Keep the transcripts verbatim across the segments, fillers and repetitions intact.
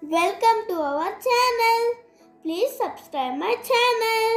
Welcome to our channel. Please subscribe my channel.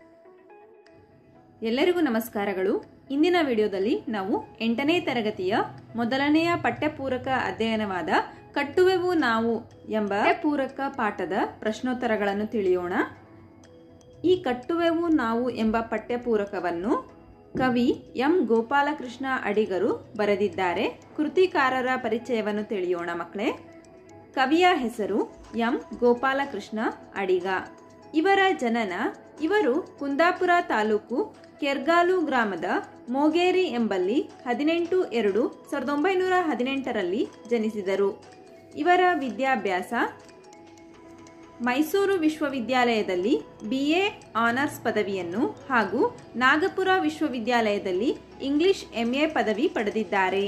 ಎಲ್ಲರಿಗೂ ನಮಸ್ಕಾರಗಳು. ಇಂದಿನ ವಿಡಿಯೋದಲ್ಲಿ ನಾವು ಎಂಟನೇ ತರಗತಿಯ ಮೊದಲನೆಯ ಪಠ್ಯಪೂರಕ ಅಧ್ಯಯನವಾದ ಕಟ್ಟುವೆವು ನಾವು ಎಂಬ ಪೂರಕ ಪಾಠದ ಪ್ರಶ್ನೋತ್ತರಗಳನ್ನು ತಿಳಿಯೋಣ. ಈ ಕಟ್ಟುವೆವು ನಾವು ಎಂಬ ಪಠ್ಯಪೂರಕವನ್ನು ಕವಿ ಎಂ ಗೋಪಾಲಕೃಷ್ಣ ಅಡಿಗರು ಬರೆದಿದ್ದಾರೆ. ಕೃತಿಕಾರರ ಪರಿಚಯವನ್ನು ತಿಳಿಯೋಣ ಮಕ್ಕಳೇ. ಕವಿಯ ಹೆಸರು ಎಂ ಗೋಪಾಲಕೃಷ್ಣ ಅಡಿಗ. ಇವರ ಜನನ ಇವರು ಕುಂದಾಪುರ ತಾಲೂಕು ಕೆರ್ಗಾಲು ಗ್ರಾಮದ ಮೋಗೇರಿ ಎಂಬಲ್ಲಿ ಹದಿನೆಂಟು ಎರಡು ಸಾವಿರದ ಒಂಬೈನೂರ ಹದಿನೆಂಟರಲ್ಲಿ ಜನಿಸಿದರು. ಇವರ ವಿದ್ಯಾಭ್ಯಾಸ ಮೈಸೂರು ವಿಶ್ವವಿದ್ಯಾಲಯದಲ್ಲಿ ಬಿ ಎ ಆನರ್ಸ್ ಪದವಿಯನ್ನು ಹಾಗೂ ನಾಗಪುರ ವಿಶ್ವವಿದ್ಯಾಲಯದಲ್ಲಿ ಇಂಗ್ಲಿಷ್ ಎಂ ಎ ಪದವಿ ಪಡೆದಿದ್ದಾರೆ.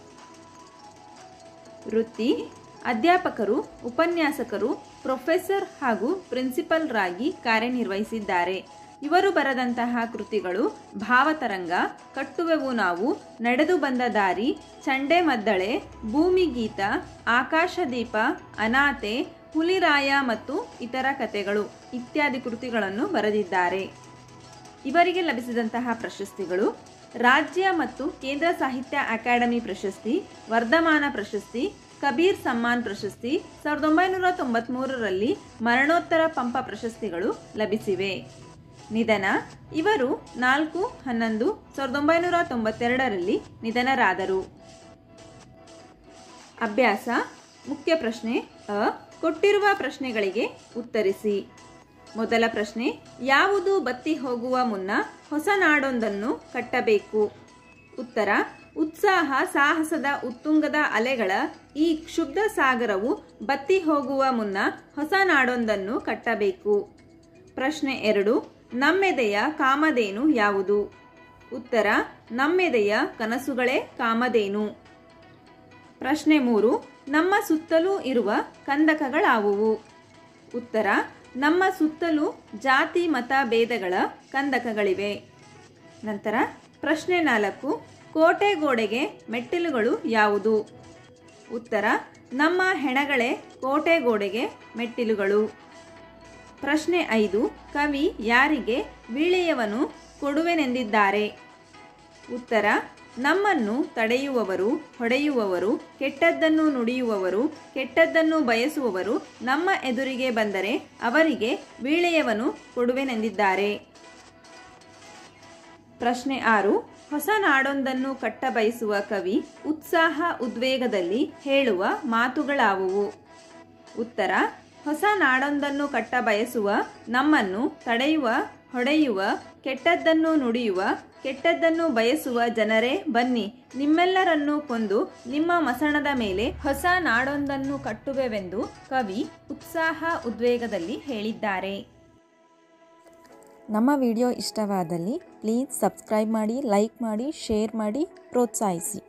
ವೃತ್ತಿ ಅಧ್ಯಾಪಕರು, ಉಪನ್ಯಾಸಕರು, ಪ್ರೊಫೆಸರ್ ಹಾಗೂ ಪ್ರಿನ್ಸಿಪಲ್ರಾಗಿ ಕಾರ್ಯನಿರ್ವಹಿಸಿದ್ದಾರೆ. ಇವರು ಬರೆದಂತಹ ಕೃತಿಗಳು ಭಾವತರಂಗ, ಕಟ್ಟುವೆವು ನಾವು, ನಡೆದು ಬಂದ ದಾರಿ, ಚಂಡೆ ಮದ್ದಳೆ, ಭೂಮಿಗೀತ, ಆಕಾಶದೀಪ, ಅನಾಥೆ, ಹುಲಿರಾಯ ಮತ್ತು ಇತರ ಕಥೆಗಳು ಇತ್ಯಾದಿ ಕೃತಿಗಳನ್ನು ಬರೆದಿದ್ದಾರೆ. ಇವರಿಗೆ ಲಭಿಸಿದಂತಹ ಪ್ರಶಸ್ತಿಗಳು ರಾಜ್ಯ ಮತ್ತು ಕೇಂದ್ರ ಸಾಹಿತ್ಯ ಅಕಾಡೆಮಿ ಪ್ರಶಸ್ತಿ, ವರ್ಧಮಾನ ಪ್ರಶಸ್ತಿ, ಕಬೀರ್ ಸಮ್ಮಾನ್ ಪ್ರಶಸ್ತಿ, ಸಾವಿರದ ಒಂಬೈನೂರ ತೊಂಬತ್ಮೂರರಲ್ಲಿ ಮರಣೋತ್ತರ ಪಂಪ ಪ್ರಶಸ್ತಿಗಳು ಲಭಿಸಿವೆ. ನಿಧನ ಇವರು ನಾಲ್ಕು ಹನ್ನೊಂದು ಸಾವಿರದ ಒಂಬೈನೂರ ತೊಂಬತ್ತೆರಡರಲ್ಲಿ ನಿಧನರಾದರು. ಅಭ್ಯಾಸ ಮುಖ್ಯ ಪ್ರಶ್ನೆ ಅ. ಕೊಟ್ಟಿರುವ ಪ್ರಶ್ನೆಗಳಿಗೆ ಉತ್ತರಿಸಿ. ಮೊದಲ ಪ್ರಶ್ನೆ, ಯಾವುದು ಬತ್ತಿ ಹೋಗುವ ಮುನ್ನ ಹೊಸ ನಾಡೊಂದನ್ನು ಕಟ್ಟಬೇಕು? ಉತ್ತರ, ಉತ್ಸಾಹ ಸಾಹಸದ ಉತ್ತುಂಗದ ಅಲೆಗಳ ಈ ಕ್ಷುಬ್ಧ ಸಾಗರವು ಬತ್ತಿ ಹೋಗುವ ಮುನ್ನ ಹೊಸ ನಾಡೊಂದನ್ನು ಕಟ್ಟಬೇಕು. ಪ್ರಶ್ನೆ ಎರಡು, ನಮ್ಮೆದೆಯ ಕಾಮಧೇನು ಯಾವುದು? ಉತ್ತರ, ನಮ್ಮೆದೆಯ ಕನಸುಗಳೇ ಕಾಮಧೇನು. ಪ್ರಶ್ನೆ ಮೂರು, ನಮ್ಮ ಸುತ್ತಲೂ ಇರುವ ಕಂದಕಗಳಾವುವು? ಉತ್ತರ, ನಮ್ಮ ಸುತ್ತಲೂ ಜಾತಿ ಮತ ಭೇದಗಳ ಕಂದಕಗಳಿವೆ. ನಂತರ ಪ್ರಶ್ನೆ ನಾಲ್ಕು, ಕೋಟೆ ಗೋಡೆಗೆ ಮೆಟ್ಟಿಲುಗಳು ಯಾವುದು? ಉತ್ತರ, ನಮ್ಮ ಹೆಣಗಳೇ ಕೋಟೆ ಗೋಡೆಗೆ ಮೆಟ್ಟಿಲುಗಳು. ಪ್ರಶ್ನೆ ಐದು, ಕವಿ ಯಾರಿಗೆ ವೀಳೆಯವನು ಕೊಡುವೆನೆಂದಿದ್ದಾರೆ? ಉತ್ತರ, ನಮ್ಮನ್ನು ತಡೆಯುವವರು, ಹೊಡೆಯುವವರು, ಕೆಟ್ಟದ್ದನ್ನು ನುಡಿಯುವವರು, ಕೆಟ್ಟದ್ದನ್ನು ಬಯಸುವವರು ನಮ್ಮ ಎದುರಿಗೆ ಬಂದರೆ ಅವರಿಗೆ ವೀಳೆಯವನು ಕೊಡುವೆನೆಂದಿದ್ದಾರೆ. ಪ್ರಶ್ನೆ ಆರು, ಹೊಸ ನಾಡೊಂದನ್ನು ಕಟ್ಟ ಬಯಸುವ ಕವಿ ಉತ್ಸಾಹ ಉದ್ವೇಗದಲ್ಲಿ ಹೇಳುವ ಮಾತುಗಳಾವುವು? ಉತ್ತರ, ಹೊಸ ನಾಡೊಂದನ್ನು ಕಟ್ಟ ಬಯಸುವ, ನಮ್ಮನ್ನು ತಡೆಯುವ, ಹೊಡೆಯುವ, ಕೆಟ್ಟದ್ದನ್ನು ನುಡಿಯುವ, ಕೆಟ್ಟದ್ದನ್ನು ಬಯಸುವ ಜನರೇ ಬನ್ನಿ, ನಿಮ್ಮೆಲ್ಲರನ್ನೂ ಕೊಂದು ನಿಮ್ಮ ಮಸಣದ ಮೇಲೆ ಹೊಸ ನಾಡೊಂದನ್ನು ಕಟ್ಟುವೆವೆಂದು ಕವಿ ಉತ್ಸಾಹ ಉದ್ವೇಗದಲ್ಲಿ ಹೇಳಿದ್ದಾರೆ. ನಮ್ಮ ವಿಡಿಯೋ ಇಷ್ಟವಾದಲ್ಲಿ ಪ್ಲೀಸ್ ಸಬ್ಸ್ಕ್ರೈಬ್ ಮಾಡಿ, ಲೈಕ್ ಮಾಡಿ, ಶೇರ್ ಮಾಡಿ, ಪ್ರೋತ್ಸಾಹಿಸಿ.